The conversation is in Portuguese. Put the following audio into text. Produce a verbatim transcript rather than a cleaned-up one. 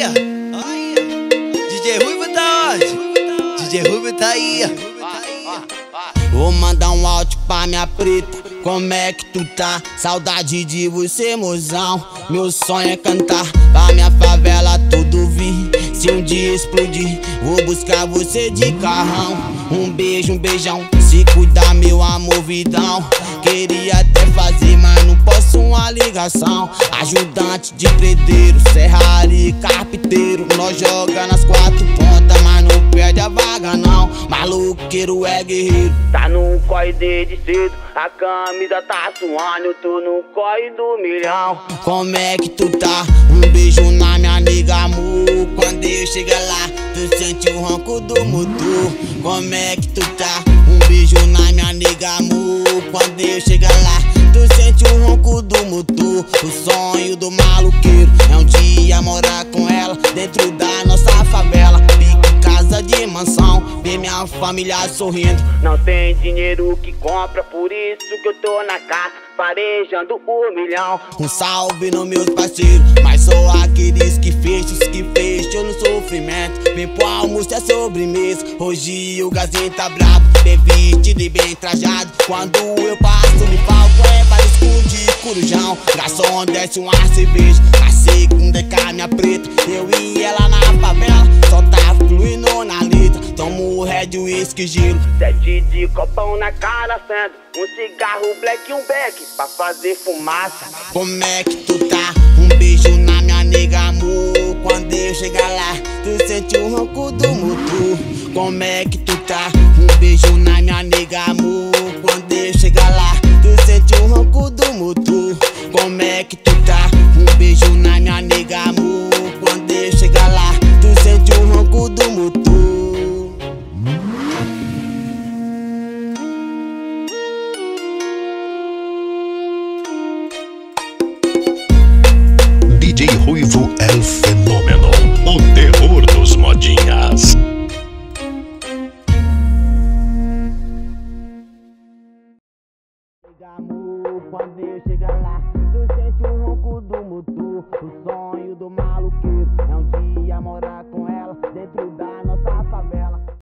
Aí, aí, D J Ruivo tá onde? D J Ruivo tá aí. Vou mandar um áudio pra minha preta. Como é que tu tá? Saudade de você, mozão. Meu sonho é cantar pra minha favela tudo vir. Se um dia explodir, vou buscar você de carrão. Um beijo, um beijão, se cuidar meu amor, vidão. Queria até fazer, mas não posso uma ligação. Ajudante de predeiro, serraria, carpinteiro. Nós joga nas quatro pontas, mas não perde a vaga não. Maluqueiro é guerreiro, tá no corre desde cedo. A camisa tá suando, eu tô no corre do milhão. Como é que tu tá? Um beijo na minha nega, amor. Quando eu chegar lá, tu sente o ronco do motor. Como é que tu tá? Um beijo na minha nega, amor. Quando eu chegar lá, tu sente o ronco do motor. O sonho do maluqueiro é um dia morar com ela dentro da nossa favela. Pique casa de mansão, ver minha família sorrindo. Não tem dinheiro que compra, por isso que eu tô na casa farejando o milhão. Um salve nos meus parceiros, mas só aqueles que fecham, que fecham no sofrimento. Vem pro almoço, é sobremesa. Hoje o gazinho tá brabo, bem vestido e bem trajado. Quando eu passo no palco é para esconde corujão. Garçom desce uma cerveja, a segunda é com a minha preta. Eu e ela na favela, só tá fluindo na letra. Tomo red, whisky, gelo, sete de copão na cara, acendo um cigarro black e um beck pra fazer fumaça. Como é que tu tá? Um beijo na minha nega, amor. Quando eu chegar lá, tu sente o ronco do motor. Como é que tu tá? Um beijo na minha nega, amor. Quando eu chegar lá, tu sente o ronco do motor. Como é que tu tá? Um beijo na minha nega, amor. Quando eu chegar lá, tu sente o ronco do motor. D J Ruivo é o fenômeno, o terror dos modinhas. Amor, quando eu chegar lá,